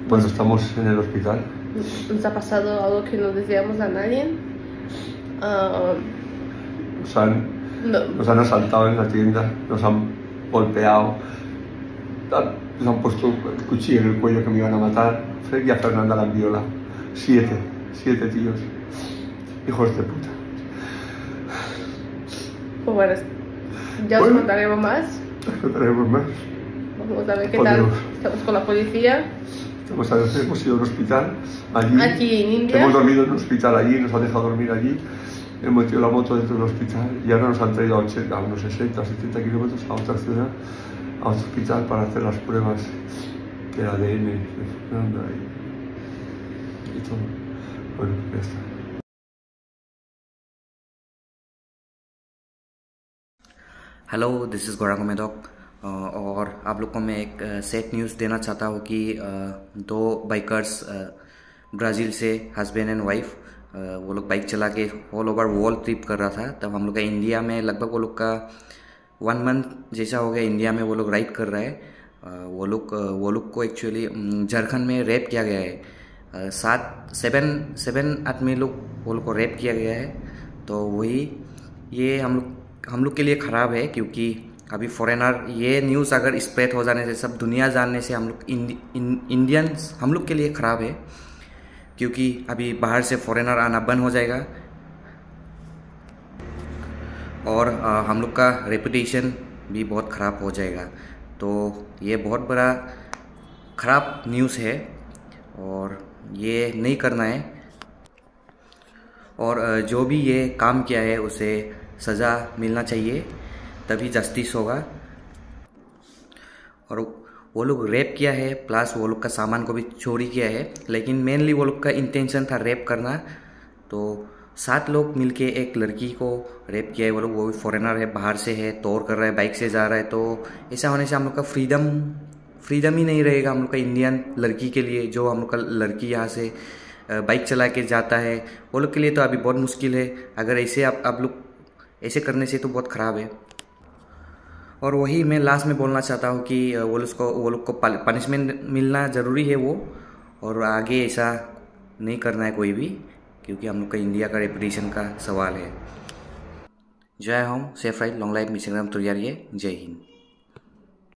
Bueno, estamos en el hospital. Nos ha pasado algo que no deseamos a nadie. Nos han asaltado en la tienda, nos han golpeado, nos han puesto el cuchillo en el cuello que me iban a matar. Fred y a Fernanda la han violado. 7 tíos, hijos de puta. Pues bueno, ya os contaremos más. Vamos a ver qué tal. Estamos con la policía. Hemos ido a un hospital allí. Aquí en India. Hemos dormido en un hospital allí, nos han dejado dormir allí. Hemos metido la moto dentro del hospital y ahora nos han traído a unos 60 o 70 kilómetros a otra ciudad, a otro hospital para hacer las pruebas del ADN de Fernanda y todo. Bueno, ya está. Hello, this is Gaurav Medak और आप लोग को मैं एक sad news देना चाहता हूँ कि 2 बाइकर्स ब्राज़ील से हस्बैंड एंड वाइफ वो लोग बाइक चला के ऑल ओवर वर्ल्ड ट्रिप कर रहा था। तब हम लोग का इंडिया में लगभग वो लोग का 1 मंथ जैसा हो गया इंडिया में वो लोग राइड कर रहा है। वो लोग को एक्चुअली झारखंड में रेप किया गया है। 7 आदमी लोग वो लोग को रेप किया गया है। तो वही ये हम लोग के लिए ख़राब है, क्योंकि अभी फॉरेनर ये न्यूज़ अगर स्प्रेड हो जाने से, सब दुनिया जानने से हम लोग इंडियंस हम लोग के लिए ख़राब है, क्योंकि अभी बाहर से फॉरेनर आना बंद हो जाएगा और हम लोग का रेपुटेशन भी बहुत ख़राब हो जाएगा। तो ये बहुत बड़ा ख़राब न्यूज़ है और ये नहीं करना है। और जो भी ये काम किया है उसे सज़ा मिलना चाहिए, तभी जस्टिस होगा। और वो लोग रेप किया है प्लस वो लोग का सामान को भी चोरी किया है, लेकिन मेनली वो लोग का इंटेंशन था रेप करना। तो 7 लोग मिलके एक लड़की को रेप किया है। वो भी फॉरेनर है, बाहर से है, तौर कर रहा है, बाइक से जा रहा है। तो ऐसा होने से हम लोग का फ्रीडम ही नहीं रहेगा हम लोग का इंडियन लड़की के लिए। जो हम लोग का लड़की यहाँ से बाइक चला के जाता है वो लोग के लिए तो अभी बहुत मुश्किल है। अगर ऐसे आप लोग ऐसे करने से तो बहुत ख़राब है। और वही मैं लास्ट में बोलना चाहता हूँ कि वो लोग को पनिशमेंट मिलना ज़रूरी है वो, और आगे ऐसा नहीं करना है कोई भी, क्योंकि हम लोग का इंडिया का रेपुटेशन का सवाल है। जय होम, सेफ राइड, लॉन्ग लाइफ मिसिंग राम तुरियारिये, जय हिंद।